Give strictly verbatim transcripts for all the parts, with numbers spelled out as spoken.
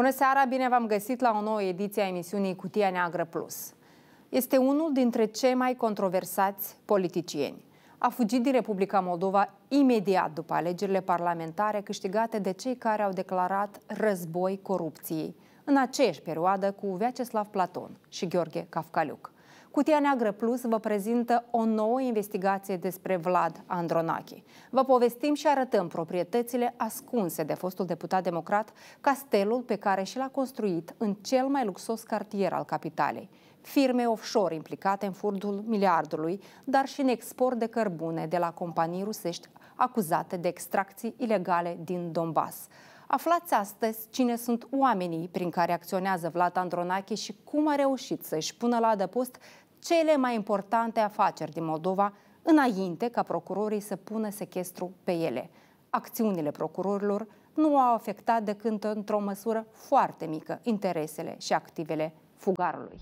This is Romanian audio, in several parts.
Bună seara, bine v-am găsit la o nouă ediție a emisiunii Cutia Neagră Plus. Este unul dintre cei mai controversați politicieni. A fugit din Republica Moldova imediat după alegerile parlamentare câștigate de cei care au declarat război corupției, în aceeași perioadă cu Vyacheslav Platon și Gheorghe Cafcaliuc. Cutia Neagră Plus vă prezintă o nouă investigație despre Vlad Andronache. Vă povestim și arătăm proprietățile ascunse de fostul deputat democrat, castelul pe care și l-a construit în cel mai luxos cartier al capitalei, firme offshore implicate în furtul miliardului, dar și în export de cărbune de la companii rusești acuzate de extracții ilegale din Donbass. Aflați astăzi cine sunt oamenii prin care acționează Vlad Andronache și cum a reușit să-și pună la adăpost cele mai importante afaceri din Moldova înainte ca procurorii să pună sechestru pe ele. Acțiunile procurorilor nu au afectat decât într-o măsură foarte mică interesele și activele fugarului.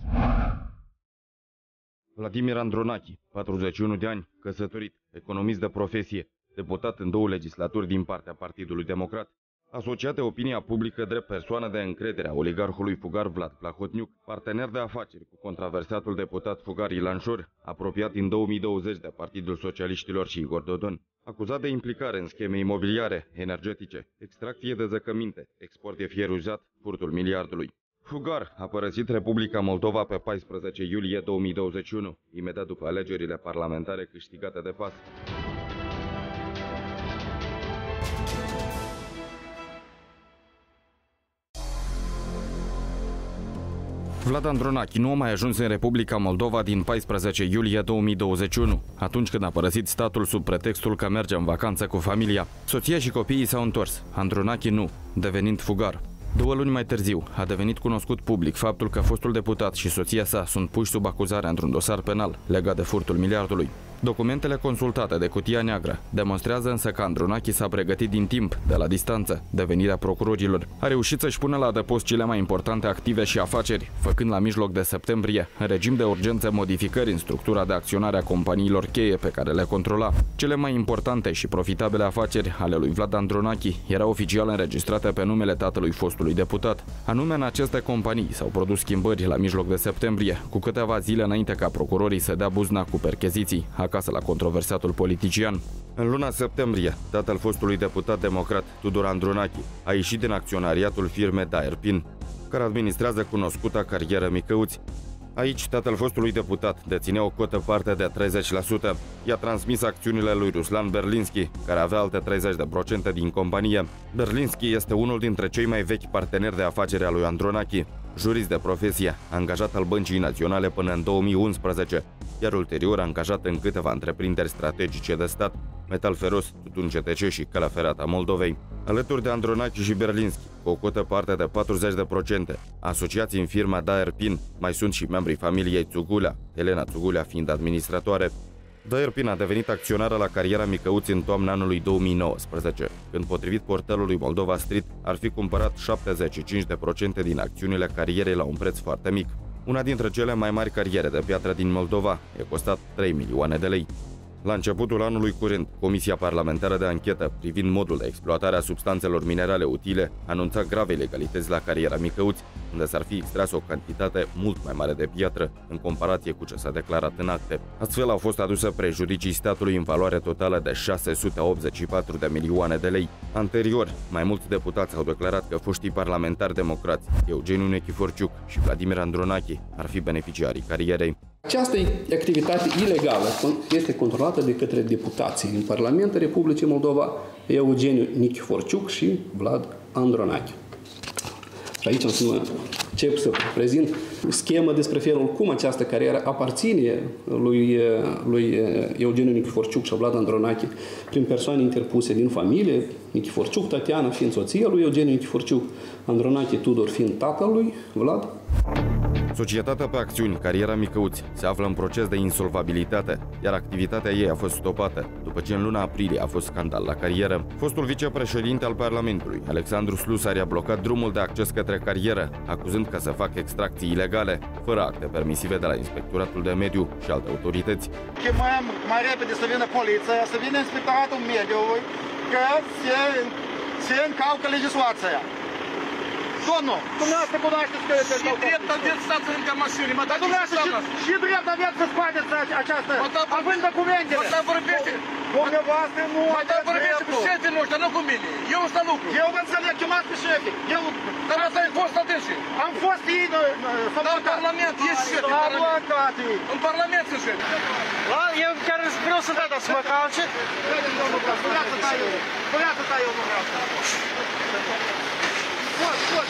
Vladimir Andronache, patruzeci și unu de ani, căsătorit, economist de profesie, deputat în două legislaturi din partea Partidului Democrat, asociat de opinia publică drept persoană de încredere a oligarhului fugar Vlad Plahotniuc, partener de afaceri cu controversatul deputat fugar Ilan Șor, apropiat din două mii douăzeci de Partidul Socialiștilor și Igor Dodon, acuzat de implicare în scheme imobiliare, energetice, extracție de zăcăminte, export de fier uzat, furtul miliardului. Fugar a părăsit Republica Moldova pe paisprezece iulie două mii douăzeci și unu, imediat după alegerile parlamentare câștigate de P A S. Vlad Andronache nu a mai ajuns în Republica Moldova din paisprezece iulie două mii douăzeci și unu, atunci când a părăsit statul sub pretextul că merge în vacanță cu familia. Soția și copiii s-au întors, Andronache nu, devenind fugar. Două luni mai târziu a devenit cunoscut public faptul că fostul deputat și soția sa sunt puși sub acuzare într-un dosar penal legat de furtul miliardului. Documentele consultate de Cutia Neagră demonstrează însă că Andronache s-a pregătit din timp, de la distanță, de venirea procurorilor. A reușit să-și pună la adăpost cele mai importante active și afaceri, făcând la mijloc de septembrie, în regim de urgență, modificări în structura de acționare a companiilor cheie pe care le controla. Cele mai importante și profitabile afaceri ale lui Vlad Andronache erau oficial înregistrate pe numele tatălui fostului deputat. Anume, în aceste companii s-au produs schimbări la mijloc de septembrie, cu câteva zile înainte ca procurorii să dea buzna cu percheziții acasă la controversatul politician. În luna septembrie, tatăl fostului deputat democrat, Tudor Andronache, a ieșit din acționariatul firmei Daerpin, care administrează cunoscuta carieră Micăuți. Aici, tatăl fostului deputat deținea o cotă parte de treizeci la sută. I-a transmis acțiunile lui Ruslan Berlinski, care avea alte treizeci la sută din companie. Berlinski este unul dintre cei mai vechi parteneri de afaceri a lui Andronache, jurist de profesie, angajat al Băncii Naționale până în două mii unsprezece, iar ulterior angajat în câteva întreprinderi strategice de stat, Metal Feros, Tutun C T C și Calea Ferată a Moldovei. Alături de Andronache și Berlinski, cu o cotă parte de patruzeci la sută, asociați în firma Daerpin, mai sunt și membrii familiei Țugulea, Elena Țugulea fiind administratoare. Daerpin a devenit acționară la cariera Micăuți în toamna anului două mii nouăsprezece, când, potrivit portalului Moldova Street, ar fi cumpărat șaptezeci și cinci la sută din acțiunile carierei la un preț foarte mic. Una dintre cele mai mari cariere de piatră din Moldova i-a costat trei milioane de lei. La începutul anului curent, Comisia Parlamentară de Anchetă privind modul de exploatare a substanțelor minerale utile anunța grave ilegalități la cariera Micăuți, unde s-ar fi extras o cantitate mult mai mare de piatră în comparație cu ce s-a declarat în acte. Astfel au fost aduse prejudicii statului în valoare totală de șase sute optzeci și patru de milioane de lei. Anterior, mai mulți deputați au declarat că foștii parlamentari democrați, Eugeniu Nechiforciuc și Vladimir Andronache, ar fi beneficiarii carierei. Această activitate ilegală este controlată de către deputații în Parlamentul Republicii Moldova, Eugeniu Nechiforciuc și Vlad Andronache. Și aici o să mă încep să prezint schemă despre felul cum această carieră aparține lui, lui Eugeniu Nechiforciuc și Vlad Andronache prin persoane interpuse din familie, Nechiforciuc Tatiana fiind soția lui Eugeniu Nechiforciuc, Andronache Tudor fiind tatăl lui Vlad. Societatea pe acțiuni, Cariera Micăuți, se află în proces de insolvabilitate, iar activitatea ei a fost stopată, după ce în luna aprilie a fost scandal la carieră. Fostul vicepreședinte al Parlamentului, Alexandru Slusari, a blocat drumul de acces către carieră, acuzând că se fac extracții ilegale, fără acte permisive de la Inspectoratul de Mediu și alte autorități. Chemăm mai repede să vină poliția, să vină Inspectoratul Mediului, că se, se încalcă legislația. Domnul, dumneavoastră cunoașteți că este Și drept aveți stați încă mașini, mă dar dați dumneavoastră și, și drept aveți să scoateți această, având documentele. Mă da vorbește. Dumneavoastră nu Mă da aveți vorbește cu dreptul. șefii noștri, nu cu mine. Eu ăsta lucru. Eu vă înțeleg, chemați pe șefii. Eu, Dar ăsta e fost adânși. am fost ei, Dar în Parlament ești șef. în Parlament. În Parlament sunt șef. Eu chiar vreau să dau să mă calce. Vrea să tai eu. Vrea să tai eu, nu vreau să. Pot, pot.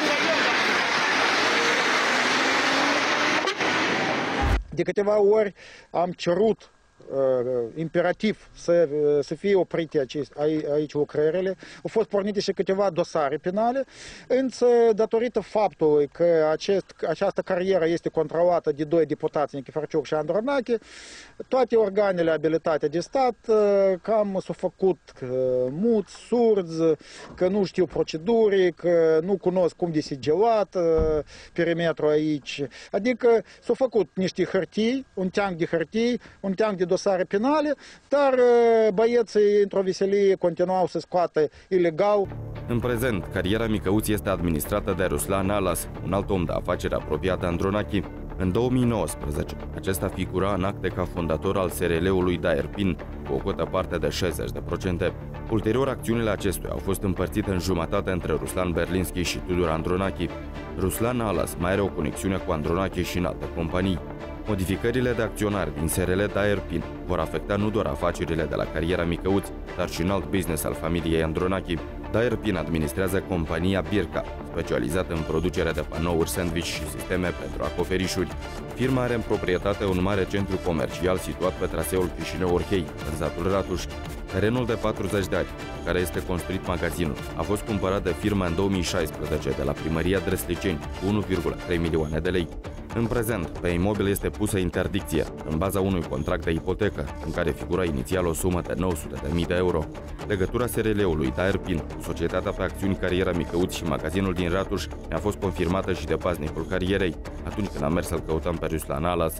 De câteva ori am cerut uh, imperativ să, uh, să fie oprite acest, aici lucrările. Au fost pornite și câteva dosare penale, însă datorită faptului că acest, această carieră este controlată de doi deputați, Nichiforciuc și Andronache, toate organele abilitate de stat uh, cam s-au făcut uh, muți, surzi, că nu știu proceduri, că nu cunosc cum de sigilat uh, perimetrul aici. Adică s-au făcut niște hârtii, un teanc de hârtii, un teanc de dosare penale, dar uh, băieții într-o veselie continuau să scoată ilegal. În prezent, cariera Micăuți este administrată de Ruslan Alas, un alt om de afaceri apropiat de Andronache. În două mii nouăsprezece, acesta figura în acte ca fondator al S R L-ului Daerpin, cu o cotă parte de șaizeci de procente. Ulterior, acțiunile acestuia au fost împărțite în jumătate între Ruslan Berlinski și Tudor Andronache. Ruslan Alas mai are o conexiune cu Andronache și în alte companii. Modificările de acționari din S R L Daerpin vor afecta nu doar afacerile de la cariera Micăuți, dar și un alt business al familiei Andronache. Daerpin administrează compania Birca, specializată în producerea de panouri, sandwich și sisteme pentru acoperișuri. Firma are în proprietate un mare centru comercial situat pe traseul Chișinău-Orhei, în satul Ratuș. Terenul de patruzeci de ani, pe care este construit magazinul, a fost cumpărat de firma în două mii șaisprezece de la primăria Dresliceni cu unu virgulă trei milioane de lei. În prezent, pe imobil este pusă interdicție, în baza unui contract de ipotecă, în care figura inițial o sumă de nouă sute de mii de euro. Legătura S R L-ului Daerpin cu societatea pe acțiuni Cariera Micăuți și magazinul din Ratuș mi-a fost confirmată și de paznicul carierei, atunci când am mers să-l căutăm pe Ruslan Alas.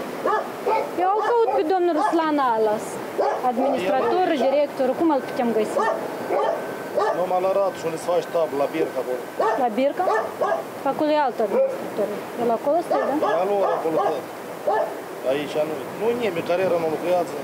Eu îl caut pe domnul Ruslan Alas, administrator, director, cum îl putem găsi? Numai la Ratuș, unde se face tabla, la Birca acolo. La Birca? Acolo e alt administrator. El acolo stă, da? E alor acolo, da. Aici nu. Nu e nimeni, cariera nu lucrează.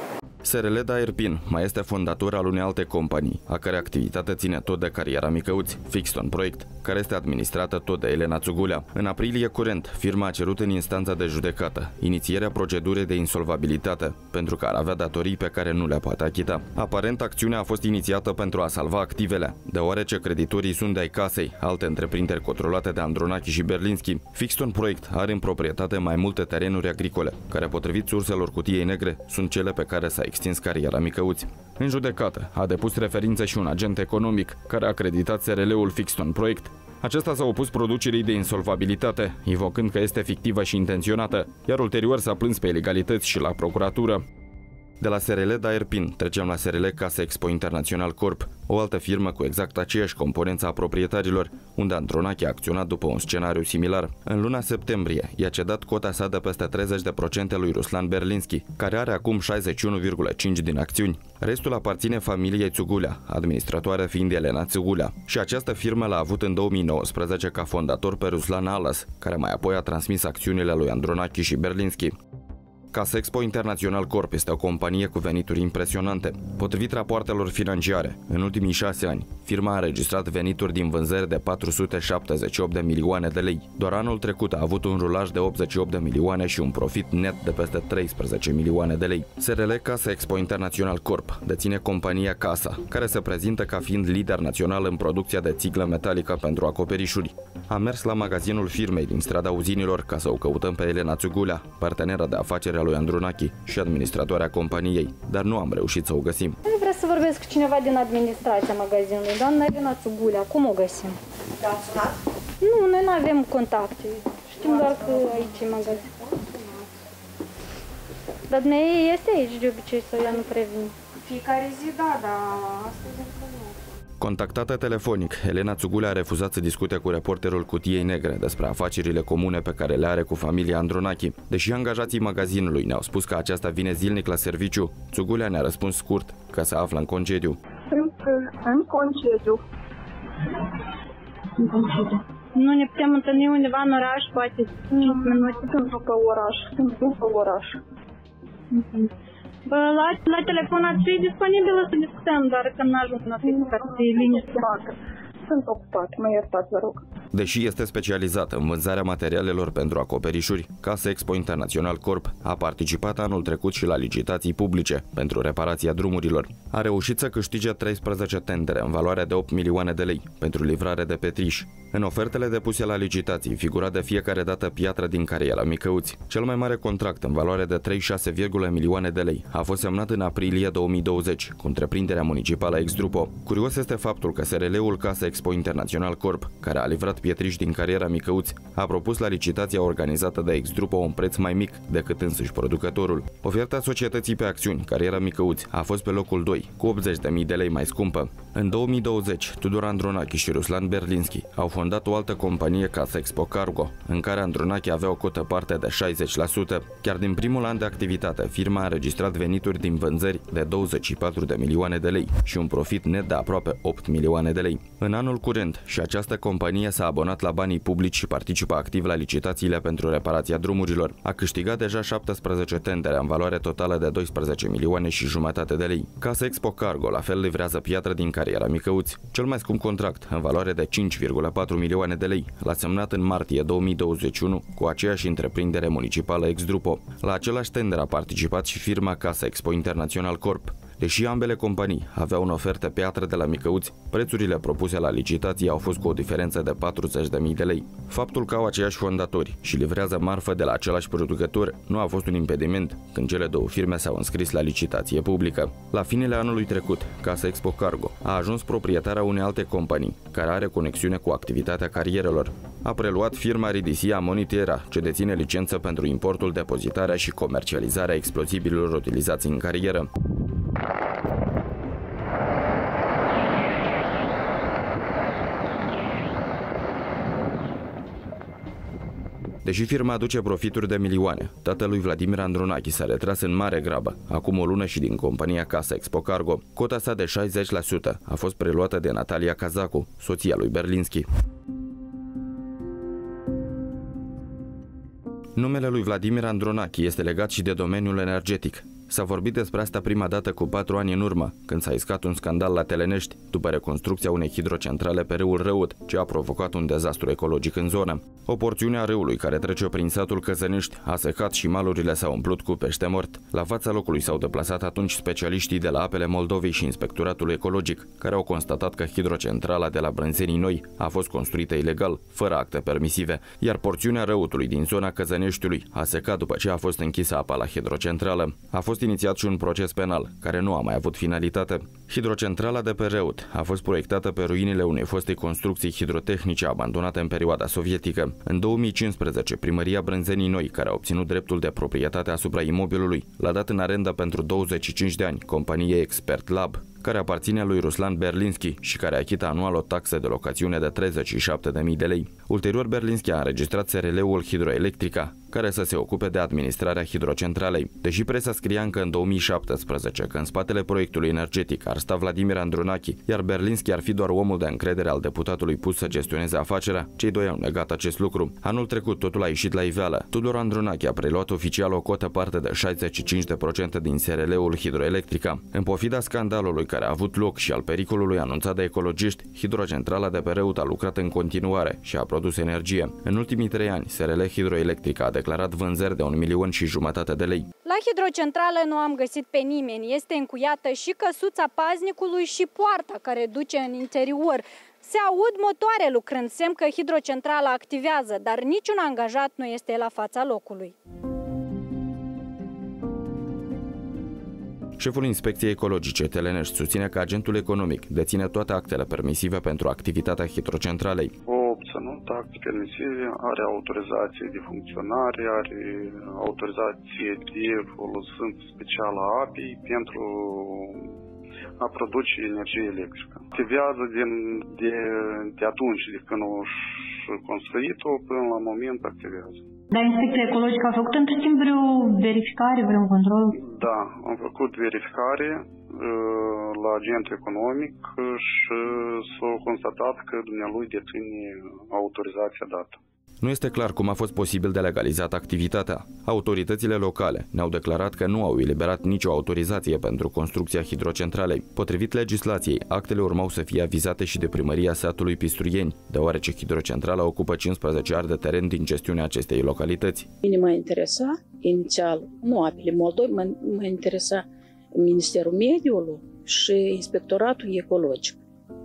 S R L Daerpin mai este fondator al unei alte companii, a cărei activitate ține tot de cariera Micăuți, Fixton Project, care este administrată tot de Elena Țugulea. În aprilie curent, firma a cerut în instanța de judecată inițierea procedurii de insolvabilitate, pentru că ar avea datorii pe care nu le poate achita. Aparent, acțiunea a fost inițiată pentru a salva activele, deoarece creditorii sunt de ai casei, alte întreprinderi controlate de Andronache și Berlinski. Fixton Project are în proprietate mai multe terenuri agricole, care, potrivit surselor Cutiei Negre, sunt cele pe care s-a extins cariera Micăuți. În judecată a depus referință și un agent economic care a acreditat S R L-ul Fixton Project. Acesta s-a opus producerii de insolvabilitate, invocând că este fictivă și intenționată, iar ulterior s-a plâns pe ilegalități și la procuratură. De la S R L Daerpin trecem la S R L Casa Expo International Corp, o altă firmă cu exact aceeași componență a proprietarilor, unde Andronache a acționat după un scenariu similar. În luna septembrie i-a cedat cota sa de peste treizeci de procente lui Ruslan Berlinski, care are acum șaizeci și unu virgulă cinci din acțiuni. Restul aparține familiei Țugulea, administratoare fiind Elena Țugulea, și această firmă l-a avut în două mii nouăsprezece ca fondator pe Ruslan Alas, care mai apoi a transmis acțiunile lui Andronache și Berlinski. Casa Expo International Corp este o companie cu venituri impresionante. Potrivit rapoartelor financiare, în ultimii șase ani, firma a înregistrat venituri din vânzări de patru sute șaptezeci și opt de milioane de lei. Doar anul trecut a avut un rulaj de optzeci și opt de milioane și un profit net de peste treisprezece milioane de lei. S R L Casa Expo International Corp deține compania Casa, care se prezintă ca fiind lider național în producția de țiglă metalică pentru acoperișuri. Am mers la magazinul firmei din strada Uzinilor ca să o căutăm pe Elena Țugulea, parteneră de afaceri a lui Andronache și administratoarea companiei, dar nu am reușit să o găsim. Nu vreau să vorbesc cu cineva din administrația magazinului, doamna Elena Țugulea, cum o găsim? Te-am sunat? Nu, noi nu avem contacte, știm doar că aici e magazin. Dar dumneavoastră este aici de obicei să ea nu previn. Fiecare zi, da, dar astăzi încă nu. Contactată telefonic, Elena Țugulea a refuzat să discute cu reporterul Cutiei Negre despre afacerile comune pe care le are cu familia Andronache. Deși angajații magazinului ne-au spus că aceasta vine zilnic la serviciu, Țugulea ne-a răspuns scurt că se află în concediu. Sunt în concediu. Nu ne putem întâlni undeva în oraș, poate cinci minute. Sunt după oraș, sunt după oraș. Bă, la, la telefon ați fi disponibilă să discutăm, doar că nu ajung la fiecare liniște. Sunt ocupat, mă iertați, vă rog. Deși este specializată în vânzarea materialelor pentru acoperișuri, Casa Expo International Corp a participat anul trecut și la licitații publice pentru reparația drumurilor. A reușit să câștige treisprezece tendere în valoare de opt milioane de lei pentru livrare de petriș. În ofertele depuse la licitații figura de fiecare dată piatră din cariera Micăuți. Cel mai mare contract în valoare de treizeci și șase virgulă unu milioane de lei a fost semnat în aprilie două mii douăzeci cu întreprinderea municipală Exdrupo. Curios este faptul că S R L-ul Casa Expo International Corp, care a livrat pietriș din cariera Micăuți, a propus la licitația organizată de Exdrupo un preț mai mic decât însuși producătorul. Oferta societății pe acțiuni, Cariera Micăuți, a fost pe locul doi, cu optzeci de mii de lei mai scumpă. În două mii douăzeci, Tudor Andronachi și Ruslan Berlinski au fondat o altă companie, Casa Expo Cargo, în care Andronachi avea o cotă parte de șaizeci la sută. Chiar din primul an de activitate, firma a înregistrat venituri din vânzări de douăzeci și patru de milioane de lei și un profit net de aproape opt milioane de lei. În anul curent, și această companie s-a abonat la banii publici și participă activ la licitațiile pentru reparația drumurilor. A câștigat deja șaptesprezece tendere în valoare totală de doisprezece milioane și jumătate de lei. Casa Expo Cargo la fel livrează piatră din cariera Micăuți. Cel mai scump contract, în valoare de cinci virgulă patru milioane de lei, l-a semnat în martie două mii douăzeci și unu cu aceeași întreprindere municipală Exdrupo. La același tender a participat și firma Casa Expo International Corp. Deși ambele companii aveau în ofertă piatră de la Micăuți, prețurile propuse la licitații au fost cu o diferență de patruzeci de mii de lei. Faptul că au aceiași fondatori și livrează marfă de la același producător nu a fost un impediment când cele două firme s-au înscris la licitație publică. La finele anului trecut, Casa Expo Cargo a ajuns proprietarea unei alte companii, care are conexiune cu activitatea carierelor. A preluat firma Ridisia Monitera, ce deține licență pentru importul, depozitarea și comercializarea explozibililor utilizați în carieră. Deși firma aduce profituri de milioane, tatălui Vladimir Andronachi s-a retras în mare grabă, acum o lună și din compania Casa Expo Cargo. Cota sa de șaizeci la sută a fost preluată de Natalia Cazacu, soția lui Berlinski. Numele lui Vladimir Andronachi este legat și de domeniul energetic. S-a vorbit despre asta prima dată cu patru ani în urmă, când s-a iscat un scandal la Telenești, după reconstrucția unei hidrocentrale pe râul Răut, ce a provocat un dezastru ecologic în zonă. O porțiune a râului care trece prin satul Căzănești a secat și malurile s-au umplut cu pește mort. La fața locului s-au deplasat atunci specialiștii de la Apele Moldovei și Inspectoratul Ecologic, care au constatat că hidrocentrala de la Brânzenii Noi a fost construită ilegal, fără acte permisive, iar porțiunea Răutului din zona Căzăneștiului a secat după ce a fost închisă apa la hidrocentrală. A fost inițiat și un proces penal, care nu a mai avut finalitate. Hidrocentrala de pe Răut a fost proiectată pe ruinile unei foste construcții hidrotehnice abandonate în perioada sovietică. În două mii cincisprezece, primăria Brânzenii Noi, care a obținut dreptul de proprietate asupra imobilului, l-a dat în arendă pentru douăzeci și cinci de ani companiei Expert Lab, care aparține lui Ruslan Berlinski și care achită anual o taxă de locațiune de treizeci și șapte de mii de lei. Ulterior, Berlinski a înregistrat S R L-ul Hidroelectrica, care să se ocupe de administrarea hidrocentralei. Deși presa scria încă în două mii șaptesprezece că în spatele proiectului energetic ar sta Vladimir Andronachi, iar Berlinski ar fi doar omul de încredere al deputatului pus să gestioneze afacerea, cei doi au negat acest lucru. Anul trecut totul a ieșit la iveală. Tudor Andronachi a preluat oficial o cotă parte de șaizeci și cinci la sută din S R L-ul Hidroelectrica. În pofida scandalului care a avut loc și al pericolului anunțat de ecologiști, hidrocentrala de pe Răut a lucrat în continuare și a produs energie. În ultimii trei ani, S R L Hidroelectrica a declarat vânzări de un milion și jumătate de lei. La hidrocentrală nu am găsit pe nimeni. Este încuiată și căsuța paznicului și poarta care duce în interior. Se aud motoare lucrând, semn că hidrocentrala activează, dar niciun angajat nu este la fața locului. Șeful Inspecției Ecologice Telenești susține că agentul economic deține toate actele permisive pentru activitatea hidrocentralei. O obținut acte permisive, are autorizație de funcționare, are autorizație de folosire specială a apei pentru a produce energie electrică. Activează din, de, de atunci, de când au construit-o, până la moment activează. Dar Inspecția Ecologică a făcut între timp vreo verificare, vreun control? Da, am făcut verificare la agentul economic și s-a constatat că dumnealui deține autorizația dată. Nu este clar cum a fost posibil de legalizat activitatea. Autoritățile locale ne-au declarat că nu au eliberat nicio autorizație pentru construcția hidrocentralei. Potrivit legislației, actele urmau să fie avizate și de primăria satului Pistruieni, deoarece hidrocentrala ocupă cincisprezece ari de teren din gestiunea acestei localități. Mine mă interesa inițial, nu apele Moldovei, mă, mă interesa Ministerul Mediului și Inspectoratul Ecologic.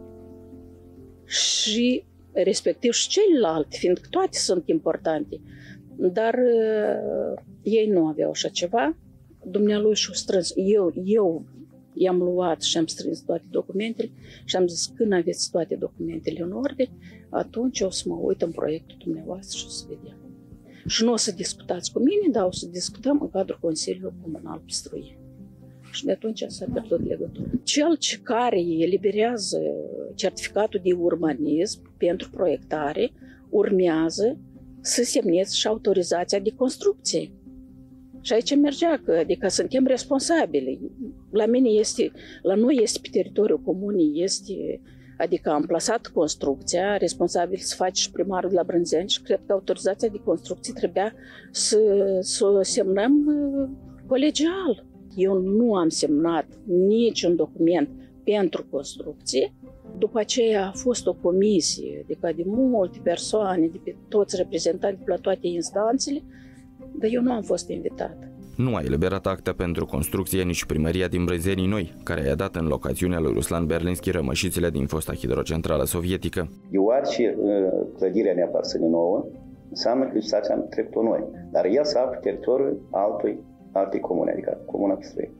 Și respectiv și celelalte, fiindcă toate sunt importante, dar uh, ei nu aveau așa ceva. Dumnealui și-o strâns. Eu, eu i-am luat și am strâns toate documentele și am zis, când aveți toate documentele în ordine, atunci o să mă uit în proiectul dumneavoastră și o să vedem. Și nu o să discutați cu mine, dar o să discutăm în cadrul Consiliului Comunal Pistruieni. Și de atunci s-a pierdut legătura. Cel care eliberează certificatul de urbanism pentru proiectare urmează să semneze și autorizația de construcție. Și aici mergea că, adică suntem responsabili. La mine este, la noi este pe teritoriul comunei, este, adică am plasat construcția, responsabil să faci și primarul de la Brânzeni și cred că autorizația de construcție trebuia să, să o semnăm colegial. Eu nu am semnat niciun document pentru construcție. După aceea a fost o comisie, adică de multe persoane, de pe toți reprezentanți la toate instanțele, dar eu nu am fost invitată. Nu a eliberat acte pentru construcție nici primăria din Brânzenii Noi, care i-a dat în locațiunea lui Ruslan Berlinski rămășițele din fosta hidrocentrală sovietică. Deoarece clădirea ne aparține nouă, înseamnă că licitația am trecut-o noi, dar el s-a pe teritoriul altui alte comune, adică Comuna Pistruieni.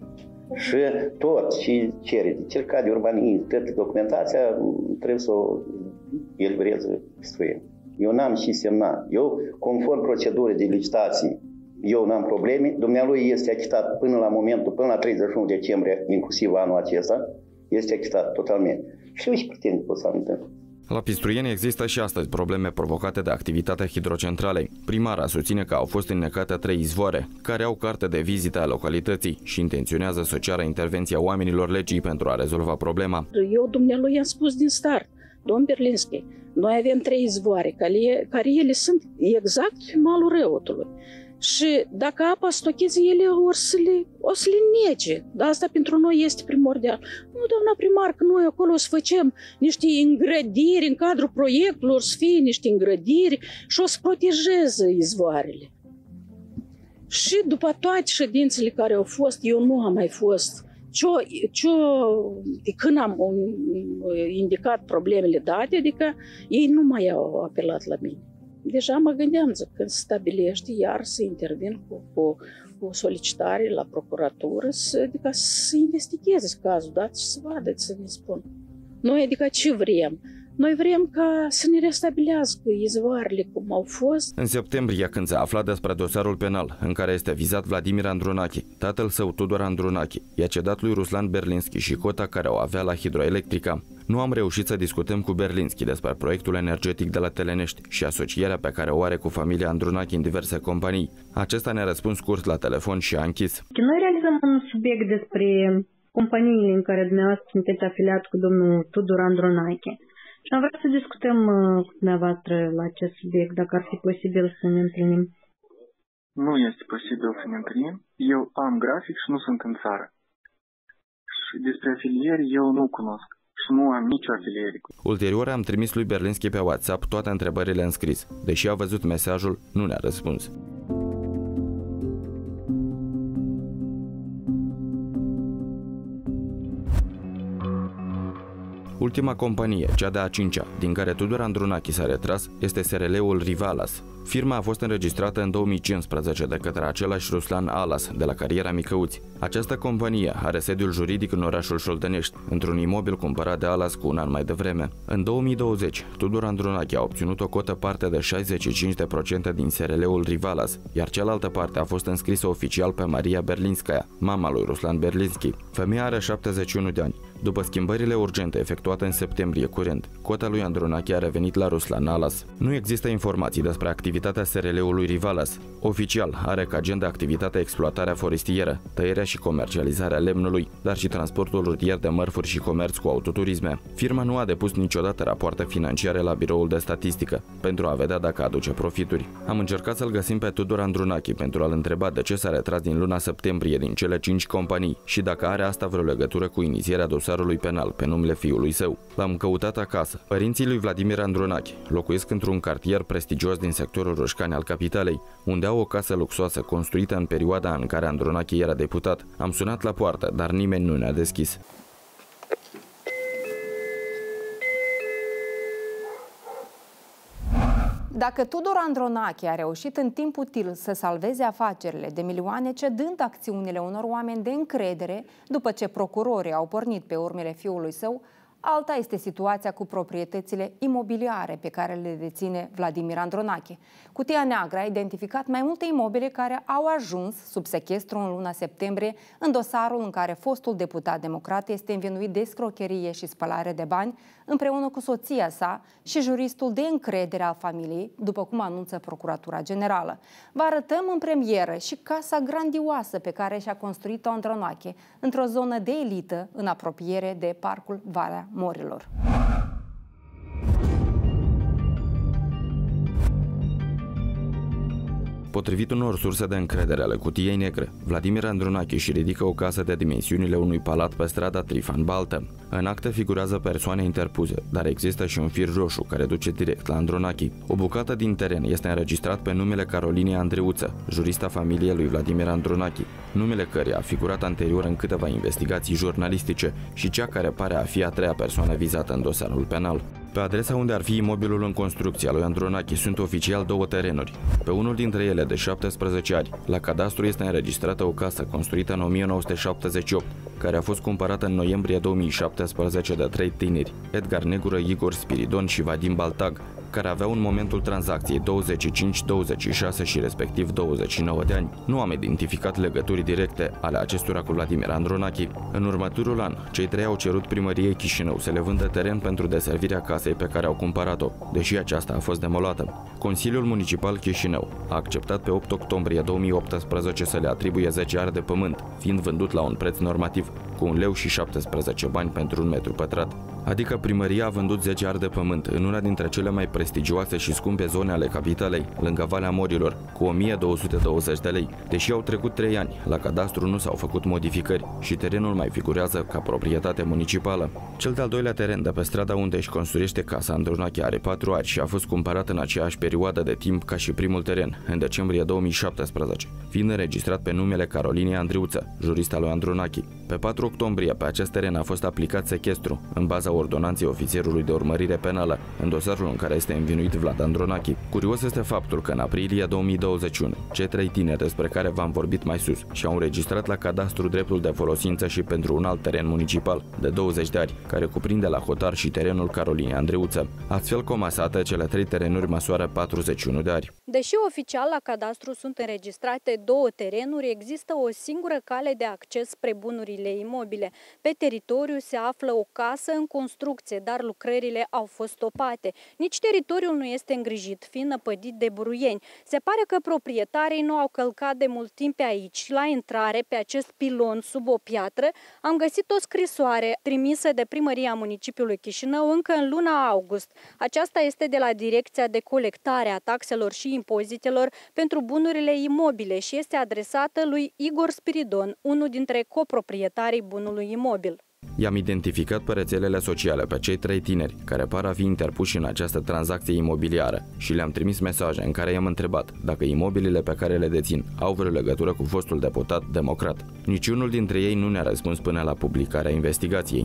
Și tot ce cere de cercat de urbanism, toată documentația trebuie să o elibereze Pistruieni. Eu n-am și semnat. Eu, conform procedurii de licitații, eu n-am probleme. Dumnealui este achitat până la momentul, până la treizeci și unu decembrie, inclusiv anul acesta, este achitat totalmente. Și eu și pretinde pot să am întâlnit. La Pistruieni există și astăzi probleme provocate de activitatea hidrocentralei. Primara susține că au fost înnecate trei izvoare, care au carte de vizită a localității și intenționează să ceară intervenția oamenilor legii pentru a rezolva problema. Eu dumnealui i-am spus din start, domn Berlinski, noi avem trei izvoare, care, care ele sunt exact pe malul râului. Și dacă apa stocheze, ele or să le, o să le nege. Dar asta pentru noi este primordial. Nu, doamna primar, că noi acolo o să facem niște îngrădiri în cadrul proiectelor, să fie niște îngrădiri și o să protejeze izvoarele. Și după toate ședințele care au fost, eu nu am mai fost. Ce, ce, de când am indicat problemele date, adică ei nu mai au apelat la mine. Deja mă gândeam, zic, când se stabilește, iar să intervin cu, cu, cu o solicitare la procuratură, să, adică să investigheze cazul, da? Și să vadă, să ne spun. Noi, adică ce vrem? Noi vrem ca să ne restabilească izvoarele cum au fost. În septembrie, când s-a aflat despre dosarul penal în care este vizat Vladimir Andronache, tatăl său Tudor Andronache i-a cedat lui Ruslan Berlinski și cota care o avea la Hidroelectrica. Nu am reușit să discutăm cu Berlinski despre proiectul energetic de la Telenești și asocierea pe care o are cu familia Andronache în diverse companii. Acesta ne-a răspuns scurt la telefon și a închis. Noi realizăm un subiect despre companiile în care dumneavoastră sunteți afiliat cu domnul Tudor Andronache. Și am vrea să discutăm uh, cu dumneavoastră la acest subiect, dacă ar fi posibil să ne întâlnim. Nu este posibil să ne întâlnim. Eu am grafic și nu sunt în țară. Și despre afilieri eu nu cunosc. Și nu am nicio afiliere. Ulterior am trimis lui Berlinski pe WhatsApp toate întrebările în scris. Deși a văzut mesajul, nu ne-a răspuns. Ultima companie, cea de-a cincea, din care Tudor Andronache s-a retras, este S R L-ul Rivalas. Firma a fost înregistrată în două mii cincisprezece de către același Ruslan Alas, de la Cariera Micăuți. Această companie are sediul juridic în orașul Șoltănești, într-un imobil cumpărat de Alas cu un an mai devreme. În două mii douăzeci, Tudor Andronache a obținut o cotă parte de șaizeci și cinci la sută din S R L-ul Rivalas, iar cealaltă parte a fost înscrisă oficial pe Maria Berlinskaya, mama lui Ruslan Berlinski. Femeia are șaptezeci și unu de ani. După schimbările urgente efectuate în septembrie curent, cota lui Andronache a revenit la Ruslan Alas. Nu există informații despre activitatea activitatea S R L-ului Rivalas. Oficial, are ca agenda activitatea exploatarea forestieră, tăierea și comercializarea lemnului, dar și transportul rutier de mărfuri și comerț cu autoturisme. Firma nu a depus niciodată rapoarte financiare la Biroul de Statistică, pentru a vedea dacă aduce profituri. Am încercat să-l găsim pe Tudor Andronache pentru a-l întreba de ce s-a retras din luna septembrie din cele cinci companii și dacă are asta vreo legătură cu inițierea dosarului penal pe numele fiului său. L-am căutat acasă. Părinții lui Vladimir Andronache locuiesc într-un cartier prestigios din sectorul Roșcani al capitalei, unde au o casă luxoasă construită în perioada în care Andronache era deputat. Am sunat la poartă, dar nimeni nu ne-a deschis. Dacă Tudor Andronache a reușit în timp util să salveze afacerile de milioane cedând acțiunile unor oameni de încredere după ce procurorii au pornit pe urmele fiului său, alta este situația cu proprietățile imobiliare pe care le deține Vladimir Andronache. Cutia neagră a identificat mai multe imobile care au ajuns sub sechestru în luna septembrie în dosarul în care fostul deputat democrat este învinuit de scrocherie și spălare de bani împreună cu soția sa și juristul de încredere al familiei, după cum anunță Procuratura Generală. Vă arătăm în premieră și casa grandioasă pe care și-a construit-o Andronache într-o zonă de elită în apropiere de Parcul Valea Morilor. Potrivit unor surse de încredere ale Cutiei Negre, Vladimir Andronache își ridică o casă de dimensiunile unui palat pe strada Trifan Baltă. În acte figurează persoane interpuse, dar există și un fir roșu care duce direct la Andronache. O bucată din teren este înregistrat pe numele Carolinei Andreuță, jurista familiei lui Vladimir Andronache, numele căreia a figurat anterior în câteva investigații jurnalistice și cea care pare a fi a treia persoană vizată în dosarul penal. Pe adresa unde ar fi imobilul în construcție al lui Andronache sunt oficial două terenuri. Pe unul dintre ele, de șaptesprezece ani, la cadastru este înregistrată o casă construită în o mie nouă sute șaptezeci și opt, care a fost cumpărată în noiembrie două mii șaptesprezece de trei tineri, Edgar Negură, Igor Spiridon și Vadim Baltag, care aveau în momentul tranzacției douăzeci și cinci, douăzeci și șase și respectiv douăzeci și nouă de ani. Nu am identificat legături directe ale acestora cu Vladimir Andronache. În următorul an, cei trei au cerut primăriei Chișinău să le vândă teren pentru deservirea casei pe care au cumpărat-o, deși aceasta a fost demolată. Consiliul Municipal Chișinău a acceptat pe opt octombrie două mii optsprezece să le atribuie zece ari de pământ, fiind vândut la un preț normativ, cu un leu și șaptesprezece bani pentru un metru pătrat. Adică primăria a vândut zece ari de pământ în una dintre cele mai prestigioase și scumpe zone ale capitalei, lângă Valea Morilor, cu o mie două sute douăzeci de lei. Deși au trecut trei ani, la cadastru nu s-au făcut modificări și terenul mai figurează ca proprietate municipală. Cel de-al doilea teren de pe strada unde își construiește casa Andronache are patru ari și a fost cumpărat în aceeași perioadă de timp ca și primul teren, în decembrie două mii șaptesprezece, fiind înregistrat pe numele Carolinei Andreuță, jurista lui Andronache. Pe patru octombrie, pe acest teren a fost aplicat sechestru, în baza ordonanței ofițerului de urmărire penală, în dosarul în care este învinuit Vlad Andronache. Curios este faptul că în aprilie două mii douăzeci și unu, cei trei tineri despre care v-am vorbit mai sus și-au înregistrat la cadastru dreptul de folosință și pentru un alt teren municipal de douăzeci de ari, care cuprinde la hotar și terenul Carolinei Andreuță. Astfel comasate, cele trei terenuri măsoară patruzeci și unu de ari. Deși oficial la cadastru sunt înregistrate două terenuri, există o singură cale de acces spre bunurile imobile. Pe teritoriu se află o casă în construcție, dar lucrările au fost stopate. Nici teritoriul nu este îngrijit, fiind năpădit de buruieni. Se pare că proprietarii nu au călcat de mult timp pe aici. La intrare, pe acest pilon sub o piatră, am găsit o scrisoare trimisă de primăria municipiului Chișinău încă în luna august. Aceasta este de la Direcția de Colectare a Taxelor și Impozitelor pentru bunurile imobile și este adresată lui Igor Spiridon, unul dintre coproprietarii bunului imobil. I-am identificat pe rețelele sociale pe cei trei tineri care par a fi interpuși în această tranzacție imobiliară și le-am trimis mesaje în care i-am întrebat dacă imobilele pe care le dețin au vreo legătură cu fostul deputat democrat. Niciunul dintre ei nu ne-a răspuns până la publicarea investigației.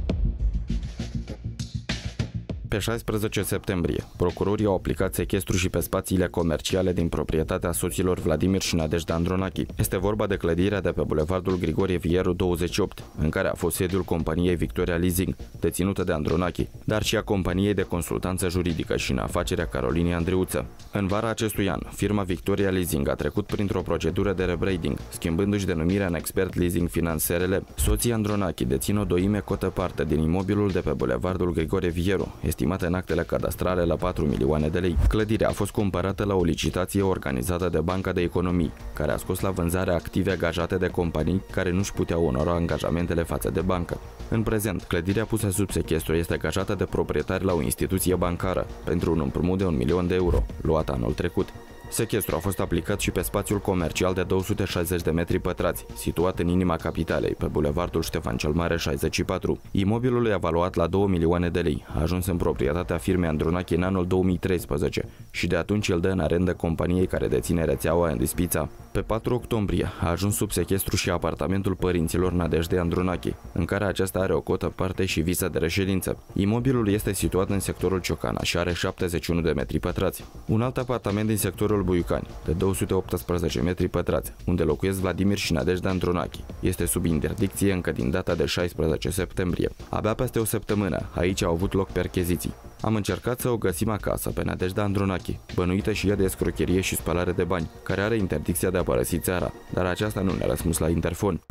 Pe șaisprezece septembrie, procurorii au aplicat sechestru și pe spațiile comerciale din proprietatea soților Vladimir și Nadejda Andronache. Este vorba de clădirea de pe bulevardul Grigorie Vieru douăzeci și opt, în care a fost sediul companiei Victoria Leasing, deținută de Andronache, dar și a companiei de consultanță juridică și în afacerea Carolinei Andreuță. În vara acestui an, firma Victoria Leasing a trecut printr-o procedură de rebranding, schimbându-și denumirea în Expert Leasing Finance S R L. Soții Andronache dețin o doime cotă parte din imobilul de pe bulevardul Grigorie Vieru, estimată în actele cadastrale la patru milioane de lei. Clădirea a fost cumpărată la o licitație organizată de Banca de Economii, care a scos la vânzare active angajate de companii care nu-și puteau onora angajamentele față de bancă. În prezent, clădirea pusă sub sechestru este angajată de proprietari la o instituție bancară pentru un împrumut de un milion de euro, luat anul trecut. Sechestru a fost aplicat și pe spațiul comercial de două sute șaizeci de metri pătrați, situat în inima capitalei, pe bulevardul Ștefan cel Mare șaizeci și patru. Imobilul e evaluat la două milioane de lei, a ajuns în proprietatea firmei Andronache în anul două mii treisprezece și de atunci îl dă în arendă companiei care deține rețeaua Andispița. Pe patru octombrie a ajuns sub sechestru și apartamentul părinților Nadejde Andronache, în care aceasta are o cotă parte și viză de reședință. Imobilul este situat în sectorul Ciocana și are șaptezeci și unu de metri pătrați. Un alt apartament din sectorul Buiucani, de două sute optsprezece metri pătrați, unde locuiesc Vladimir și Nadejda Andronache, este sub interdicție încă din data de șaisprezece septembrie. Abia peste o săptămână, aici au avut loc percheziții. Am încercat să o găsim acasă pe Nadejda Andronache, bănuită și ea de escrocherie și spălare de bani, care are interdicția de a părăsi țara, dar aceasta nu ne-a răspuns la interfon.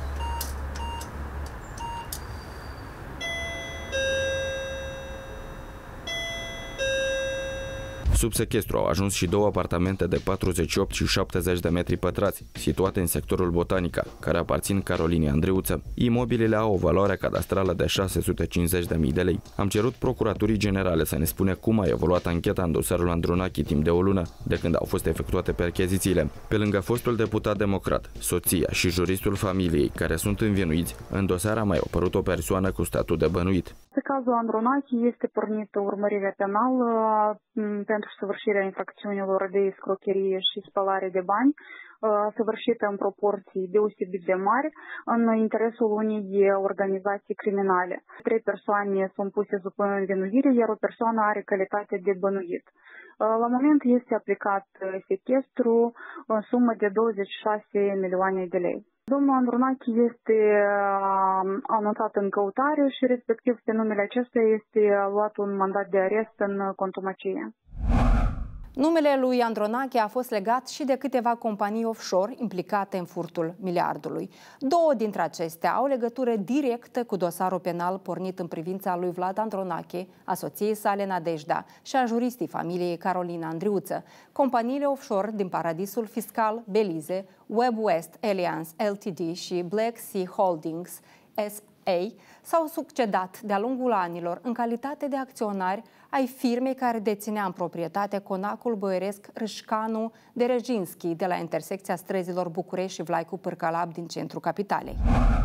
Sub sechestru au ajuns și două apartamente de patruzeci și opt și șaptezeci de metri pătrați, situate în sectorul Botanica, care aparțin Carolinei Andreuță. Imobilele au o valoare cadastrală de șase sute cincizeci de mii de lei. Am cerut Procuraturii Generale să ne spune cum a evoluat ancheta în dosarul Andronache timp de o lună, de când au fost efectuate perchezițiile. Pe lângă fostul deputat democrat, soția și juristul familiei, care sunt învinuiți, în dosar a mai apărut o persoană cu statut de bănuit. Pe cazul Andronache este pornită urmărirea penală pentru săvârșirea infracțiunilor de escrocherie și spălare de bani, săvârșită în proporții deosebit de mari în interesul unei organizații criminale. Trei persoane sunt puse sub învinuire, iar o persoană are calitate de bănuit. La moment este aplicat sechestru în sumă de douăzeci și șase milioane de lei. Domnul Andronache este anunțat în căutare și respectiv pe numele acestuia este luat un mandat de arest în contumacie. Numele lui Andronache a fost legat și de câteva companii offshore implicate în furtul miliardului. Două dintre acestea au legătură directă cu dosarul penal pornit în privința lui Vlad Andronache, a soției sale Nadejda și a juristii familiei Carolina Andreuță. Companiile offshore din paradisul fiscal Belize, Web West Alliance L T D și Black Sea Holdings S A s-au succedat de-a lungul anilor în calitate de acționari ai firmei care deținea în proprietate conacul boieresc Râșcanu de Reginski de la intersecția străzilor București și Vlaicu Pârcalab din centrul capitalei.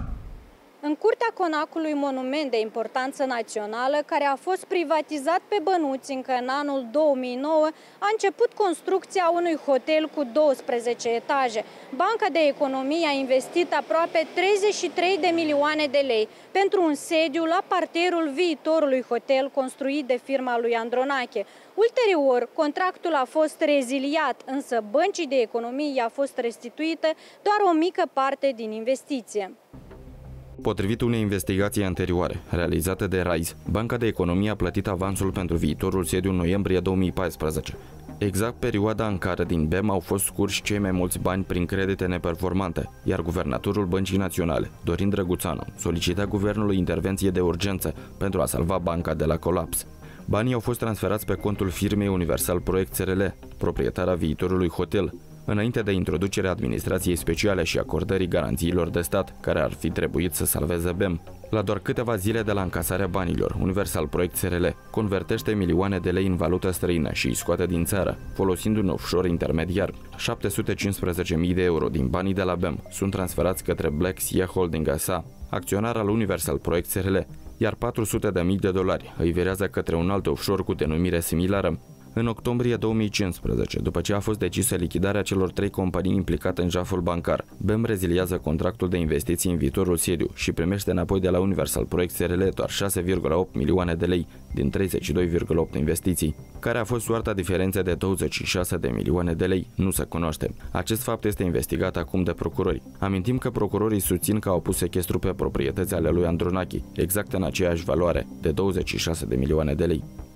În curtea conacului, monument de importanță națională, care a fost privatizat pe bănuți încă în anul două mii nouă, a început construcția unui hotel cu douăsprezece etaje. Banca de Economie a investit aproape treizeci și trei de milioane de lei pentru un sediu la parterul viitorului hotel construit de firma lui Andronache. Ulterior, contractul a fost reziliat, însă Băncii de Economie i-a fost restituită doar o mică parte din investiție. Potrivit unei investigații anterioare, realizate de RAIS, Banca de Economie a plătit avansul pentru viitorul sediu în noiembrie două mii paisprezece. Exact perioada în care din B E M au fost scurși cei mai mulți bani prin credite neperformante, iar guvernatorul Băncii Naționale, Dorin Drăguțanu, solicita guvernului intervenție de urgență pentru a salva banca de la colaps. Banii au fost transferați pe contul firmei Universal Proiect S R L, proprietara viitorului hotel, înainte de introducerea administrației speciale și acordării garanțiilor de stat, care ar fi trebuit să salveze B E M. La doar câteva zile de la încasarea banilor, Universal Proiect S R L convertește milioane de lei în valută străină și îi scoate din țară, folosind un offshore intermediar. șapte sute cincisprezece mii de euro din banii de la B E M sunt transferați către Black Sea Holding S A, acționar al Universal Proiect S R L, iar patru sute de mii de dolari îi virează către un alt offshore cu denumire similară. În octombrie două mii cincisprezece, după ce a fost decisă lichidarea celor trei companii implicate în jaful bancar, B E M reziliază contractul de investiții în viitorul sediu și primește înapoi de la Universal Proiect S R L doar șase virgulă opt milioane de lei din treizeci și doi virgulă opt investiții. Care a fost soarta diferenței de douăzeci și șase de milioane de lei, nu se cunoaște. Acest fapt este investigat acum de procurori. Amintim că procurorii susțin că au pus sechestru pe proprietăți ale lui Andronache, exact în aceeași valoare, de douăzeci și șase de milioane de lei.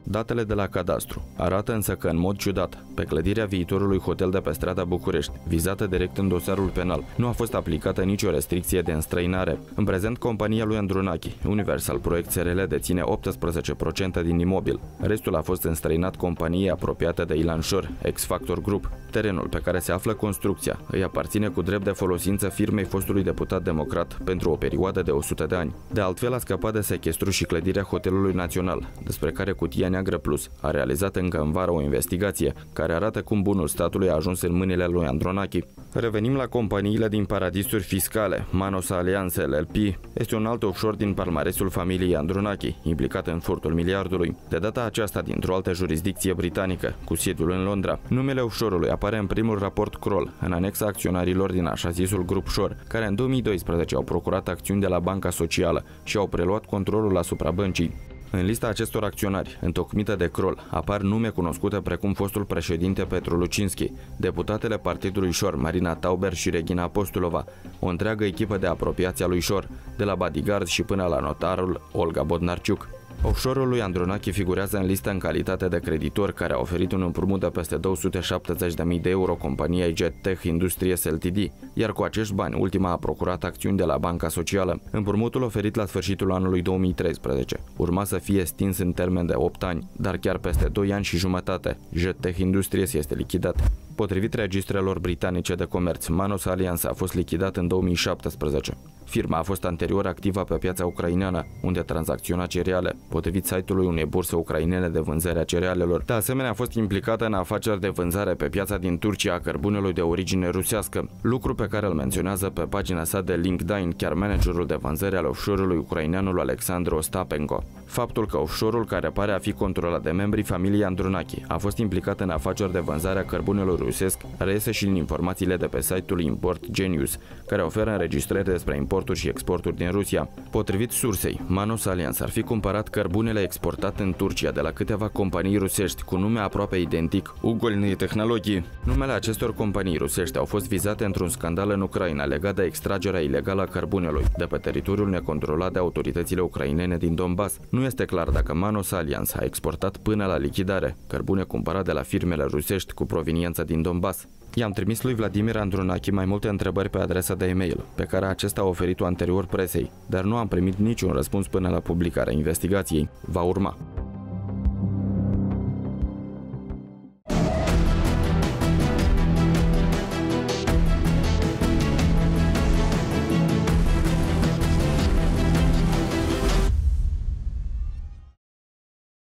Datele de la cadastru arată însă că, în mod ciudat, pe clădirea viitorului hotel de pe strada București, vizată direct în dosarul penal, nu a fost aplicată nicio restricție de înstrăinare. În prezent, compania lui Andronachi, Universal Proiect S R L, deține optsprezece la sută din imobil. Restul a fost înstrăinat companiei apropiată de Ilan Șor, X-Factor Group. Terenul pe care se află construcția îi aparține cu drept de folosință firmei fostului deputat democrat pentru o perioadă de o sută de ani. De altfel, a scăpat de sechestru și clădirea Hotelului Național, despre care Cutia Neagră Plus a realizat încă în vară o investigație care arată cum bunul statului a ajuns în mâinile lui Andronachi. Revenim la companiile din paradisuri fiscale. Manos Alliance L L P este un alt offshore din palmaresul familiei Andronachi, implicat în furtul miliardului, de data aceasta dintr-o altă jurisdicție britanică, cu sediul în Londra. Numele offshore-ului apare în primul raport Kroll, în anexa acționarilor din așa zisul grup Shore, care în două mii doisprezece au procurat acțiuni de la Banca Socială și au preluat controlul asupra băncii. În lista acestor acționari, întocmită de Kroll, apar nume cunoscute precum fostul președinte Petru Lucinski, deputatele partidului Șor, Marina Tauber și Regina Apostolova, o întreagă echipă de apropiați a lui Șor, de la bodyguard și până la notarul Olga Bodnarciuc. Offshore-ul lui Andronachi figurează în listă în calitate de creditor care a oferit un împrumut de peste două sute șaptezeci de mii de euro companiei Jet Tech Industries Ltd, iar cu acești bani ultima a procurat acțiuni de la Banca Socială. Împrumutul oferit la sfârșitul anului două mii treisprezece urma să fie stins în termen de opt ani, dar chiar peste doi ani și jumătate, Jet Tech Industries este lichidat. Potrivit registrelor britanice de comerț, Manos Alliance a fost lichidat în două mii șaptesprezece. Firma a fost anterior activă pe piața ucraineană, unde tranzacționa cereale, potrivit site-ului unei burse ucrainene de vânzare a cerealelor. De asemenea, a fost implicată în afaceri de vânzare pe piața din Turcia a cărbunelui de origine rusească, lucru pe care îl menționează pe pagina sa de LinkedIn chiar managerul de vânzare al offshore-ului ucraineanul Alexandru Ostapenko. Faptul că offshore-ul, care pare a fi controlat de membrii familiei Andronachi, a fost implicat în afaceri de vânzare a cărbunelui rusesc, reiese și din informațiile de pe site-ul Import Genius, care oferă înregistrări despre importuri și exporturi din Rusia. Potrivit sursei, Manos Alliance ar fi cumpărat cărbunele exportat în Turcia de la câteva companii rusești cu nume aproape identic, Ugolny Tehnologii. Numele acestor companii rusești au fost vizate într-un scandal în Ucraina legat de extragerea ilegală a cărbunelui de pe teritoriul necontrolat de autoritățile ucrainene din Donbass. Nu este clar dacă Manos Alliance a exportat până la lichidare cărbune cumpărat de la firmele rusești cu proveniență din Donbass. I-am trimis lui Vladimir Andronachi mai multe întrebări pe adresa de e-mail, pe care acesta a oferit-o anterior presei, dar nu am primit niciun răspuns până la publicarea investigației. Va urma.